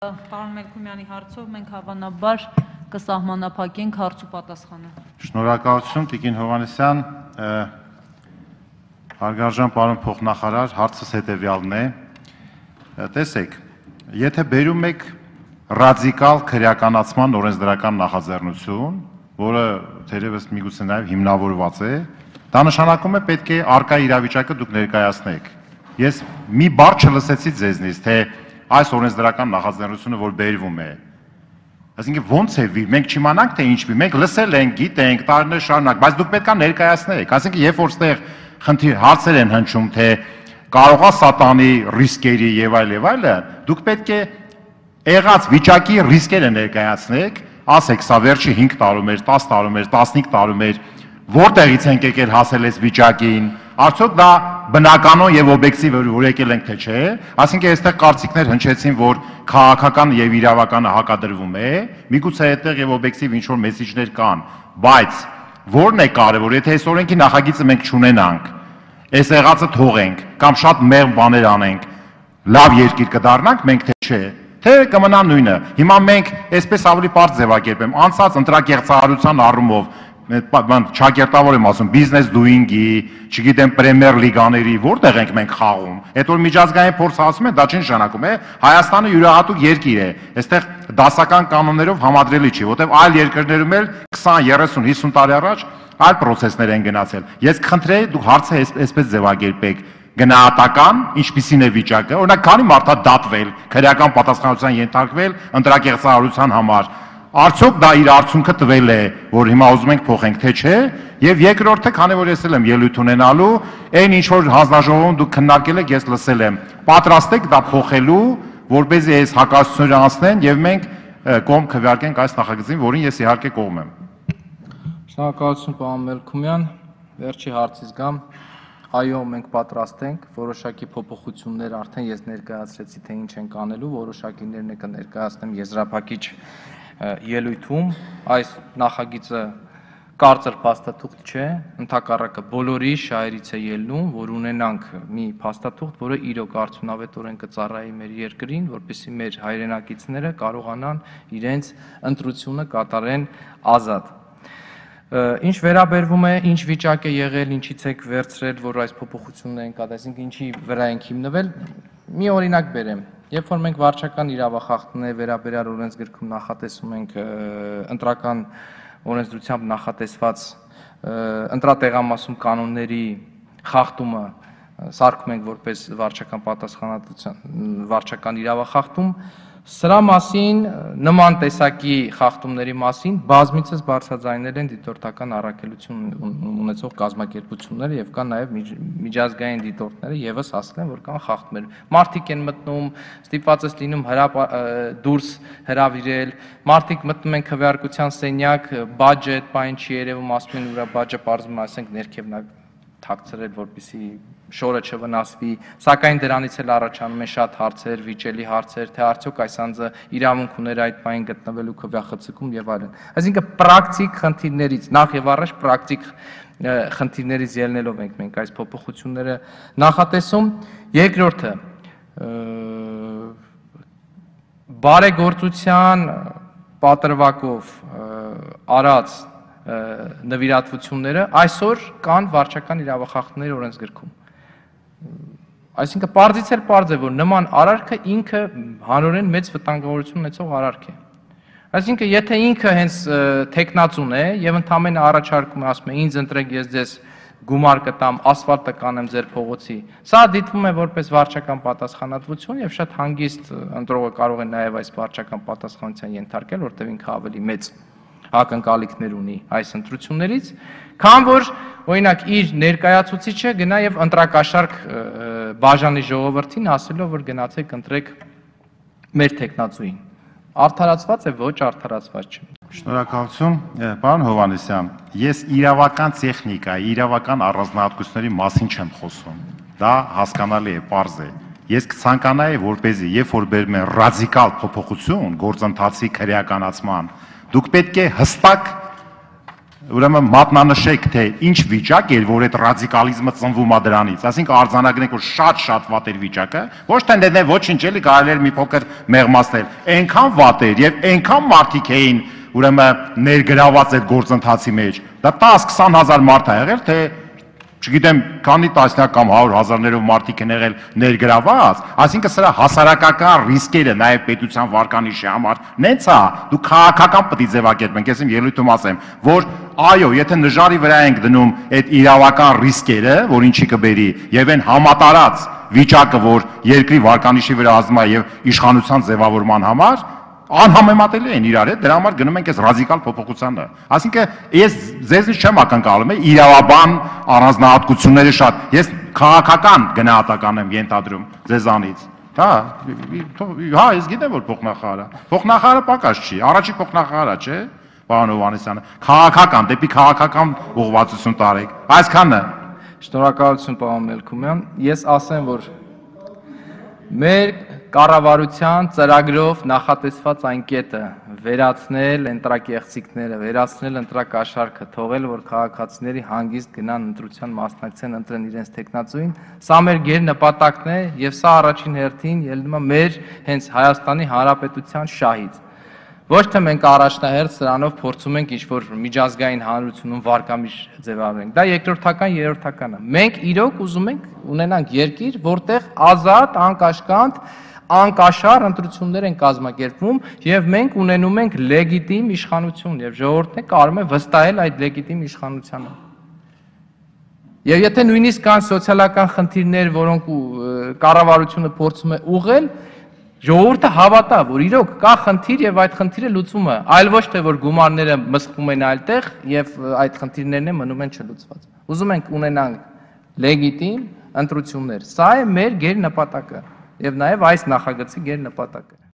Պարոն Մելքումյանի հարցով մենք հավանաբար կսահմանափակենք հարց ու պատասխանը։ Շնորհակալություն, Տիկին Հովհաննիսյան, հարգարժան պարոն փոխնախարար, հարցս հետևյալն է։ Տեսեք, եթե բերում եք ռադիկալ քրեականացման օրենսդրական նախաձեռնություն, որը թերևս միգուցե նաև հիմնավորված է, դա նշանակում է պետք է առկա իրավիճակը դուք ներկայացնեք։ Ես մի բառ չլսեցի ձեզնից, թե այս օրենսդրական նախաձեռնությունը, որ բերվում է, այսինքն ոնց է վիր, մենք չիմանանք, թե ինչի, մենք լսել ենք, գիտենք, տարիներ շարունակ, բայց դուք պետք է ներկայացնեք, այսինքն երբ որ ստեղ հարցեր են հնչում, թե կարող է սատանի ռիսկերի եւ այլը, դուք պետք է եղած վիճակի ռիսկերը ներկայացնեք, ասեք, սա վերջի 5 տարում էր, 10 տարում էր, 15 տարում էր, որտեղից ենք եկել հասել այս վիճակին, արդյոք դա բնականon եւ օբյեկտիվ որ եկել ենք թե չէ, այսինքն այստեղ կարծիքներ հնչեցին, որ քաղաքական եւ իրավականը հակադրվում է, միգուցե այդտեղ եւ օբյեկտիվ ինչ որ մեսիջներ կան, բայց որն է կարևոր, եթե այս օրենքի նախագիծը մենք չունենանք, այս եղածը թողենք կամ շատ մեղմ բաներ անենք, լավ երկիր կդառնանք մենք թե չէ, թե կմնա նույնը։ Հիմա մենք այսպես ավելի պարզ ձևակերպեմ, անցած ընտրակեղծարարության առումով չակերտավոր եմ ասում, business doing-ի, չգիտեմ, Premier League-աների, որտեղ ենք մենք խաղում։ Այդ որ միջազգային փորձ ասում են, դա չի նշանակում է, Հայաստանը յուրահատուկ երկիր է։ Այստեղ դասական կանոններով համադրելի չի, որտեղ այլ երկրներում էլ 20, 30, 50 տարի առաջ այլ process-ներ են գնացել։ Ես կխնդրեի դուք հարցը այսպես ձևակերպեք, գնահատական, ինչպիսին է վիճակը, օրինակ քանի մարդ է դատվել, քրեական պատասխանատվության ենթարկվել ընտրակեղծարարության համար։ Արդյոք դա իր արդյունքը տվել է, որ հիմա ուզում ենք փոխենք, թե չէ, եւ երկրորդը, քանի որ ես եմ ելույթ ունենալու, այն ինչ որ հանձնաժողովում դուք քննարկել եք, ես լսել եմ, պատրաստ եք դա փոխելու, որպեսզի այս հակասությունները անցնեն եւ մենք կողմ քվեարկենք այս նախագծին, որին ես իհարկե կողմ եմ։ Շնորհակալություն, պարոն Մելքումյան, վերջի հարցից գամ։ Այո, մենք պատրաստ ենք, որոշակի փոփոխություններ արդեն ես ներկայացրեցի, թե ինչ ենք անելու, որոշակիներն կներկայացնեմ եզրափակիչ ելույթում, այս նախագիծը կարծր փաստաթուղթ չէ, ընդհակառակը բոլորի շահերից է ելնում, որ ունենանք մի փաստաթուղթ, որը իրոք արդյունավետորեն կծառայի մեր երկրին, որպեսզի մեր հայրենակիցները կարողանան իրենց ընտրությունը կատարեն ազատ։ Ինչ վերաբերվում է, ինչ վիճակ է եղել, ինչից եք վերցրել, որ այս փոփոխությունները են կատարել, ինչի վրա ենք հիմնվել, մի օրինակ բերեմ։ Երբ որ մենք վարչական իրավախախտների վերաբերյալ օրենսգրքում նախատեսում ենք ընտրական օրենսդրությամբ նախատեսված ընտրատեղամասում կանոնների խախտումը սարքում ենք որպես վարչական պատասխանատվության վարչական իրավախախտում, սրա մասին նման տեսակի խախտումների մասին բազմիցս բարձրաձայնել են դիտորդական առաքելություն ունեցող կազմակերպությունները եւ կան նաեւ միջազգային դիտորդները եւս ասել են, որ կան խախտումներ։ Մարդիկ են մտնում, ստիպված ես լինում դուրս հրավիրել, մարդիկ մտնում են քվեարկության սենյակ, բաջետ, բան չի երևում, ասում են ուրա բաջը բարձում, ասենք ներքև թաքցրել, որպեսզի շորը չվնասվի, սակայն դրանից էլ առաջանում են շատ հարցեր, վիճելի հարցեր, թե արդյոք այս անձը իրավունք ուներ այդ բանին գտնվելու քվեախցիկում եւ այլն։ Այսինքն պրակտիկ խնդիրներից, նախ եւ առաջ պրակտիկ խնդիրներից ելնելով ենք մենք այս փոփոխությունները նախատեսում։ Երկրորդը բարեգործության պատրվակով արած նվիրատվությունները այսօր կան վարչական իրավախախտների օրենսգրքում։ Այսինքն պարզից էլ պարզ է, որ նման արարքը ինքը հանրորեն մեծ վտանգավորություն ունեցող արարք է։ Այսինքն եթե ինքը հենց տեխնացուն է եւ ընդամենը առաջարկում է, ասում է ինձ ընտրեք, ես ձեզ գումար կտամ, ասֆալտը կանեմ ձեր փողոցի, սա դիտվում է որպես վարչական պատասխանատվություն եւ շատ հանգիստ ընտրողը կարող է նաեւ այս վարչական պատասխանատվության ենթարկել, որտեղ ինքը ավելի մեծ ակնկալիքներ ունի այս ընտրություններից, քան որ օրինակ իր ներկայացուցիչը գնա եւ ընտրակաշարք բաժանի ժողովրդին ասելով, որ գնացեք ընտրեք մեր տեխնացուին։ Արդարացված է, ոչ արդարացված չէ։ Շնորհակալություն, պարոն Հովհաննիսյան, ես իրավական տեխնիկայի, իրավական առանձնահատկությունների մասին չեմ խոսում։ Դա հասկանալի է, պարզ է։ Ես կցանկանայի, որպեսզի երբ որ բերում են ռադիկալ փոփոխություն գործընթացի քրեականացման, դուք պետք է հստակ ուրեմն մատնանշեք, թե ինչ վիճակ էր, որ այդ ռադիկալիզմը ծնվում է դրանից, այսինքն արձանագրենք, որ շատ վատ էր վիճակը, ոչ թե դե ոչինչ էլի կարելի էր մի փոքր մեղմացնել, այնքան վատ էր եւ այնքան մարդիկ էին ուրեմն ներգրաված այդ գործընթացի մեջ, դա 10-20 հազար մարդ ա եղել, թե չգիտեմ, քանի տասնյակ կամ 100,000-ներով մարդիկ են եղել ներգրաված, այսինքն սրա հասարակական ռիսկերը նաև պետության վարկանիշի համար նենց է, դու քաղաքական պետք է ձևակերպենք, ես իմ ելույթում ասեմ, որ այո, եթե նժարի վրա ենք դնում այդ իրավական ռիսկերը, որ ինչի կբերի, եւ այն համատարած վիճակը, որ երկրի վարկանիշի վրա ազդում է եւ իշխանության ձևավորման համար, անհամեմատելի են իրար հետ, դրա համար գնում ենք այս ռադիկալ փոփոխությանը։ Այսինքն ես ձեզնից չեմ ակնկալում, իրավաբան առանձնահատկությունները շատ, ես քաղաքական գնահատական եմ ենթադրում ձեզանից։ Հա, ես գիտեմ, որ փոխնախարարը պակաս չի, առաջի փոխնախարարը, չէ՞, պարոն Հովհաննիսյանը, քաղաքական, դեպի քաղաքական ուղղվածություն տարեք։ Այսքանը։ Շնորհակալություն, պարոն Մելքումյան։ Ես ասեմ, որ մեր կառավարության ծրագրով նախատեսված այն կետը վերացնել ընտրակեղծիքները, վերացնել ընտրակաշառքը, թողել որ քաղաքացիների հանգիստ գնան ընտրության մասնակցեն, ընտրեն իրենց տեխնացուին, սա մեր գեր նպատակն է եւ սա առաջին հերթին ելնում է մեր հենց Հայաստանի Հանրապետության շահից։ Ոչ թե մենք առաջնահերթ սրանով փորձում ենք ինչ-որ միջազգային հանրությունում վարկամիջ ձևավորենք։ Դա երկրորդական, երրորդական է։ Մենք իրոք ուզում ենք ունենանք երկիր, որտեղ ազատ, անկաշկանդ, անկաշառ ընտրություններ են կազմակերպվում եւ մենք ունենում ենք լեգիտիմ իշխանություն եւ ժողովուրդն է կարող է վստահել այդ լեգիտիմ իշխանությանը։ Եվ եթե նույնիսկ կան սոցիալական խնդիրներ, որոնք կառավարությունը փորձում է ուղղել, ժողովուրդը հավատա, որ իրոք կա խնդիր եւ այդ խնդիրը լուծվում է, այլ ոչ թե որ գումարները մսխում են այլտեղ եւ այդ խնդիրներն մնում են չլուծված։ Ուզում ենք ունենանք լեգիտիմ ընտրություններ։ Սա է մեր գեր նպատակը եւ նաեւ այս նախագծի գեր նպատակը։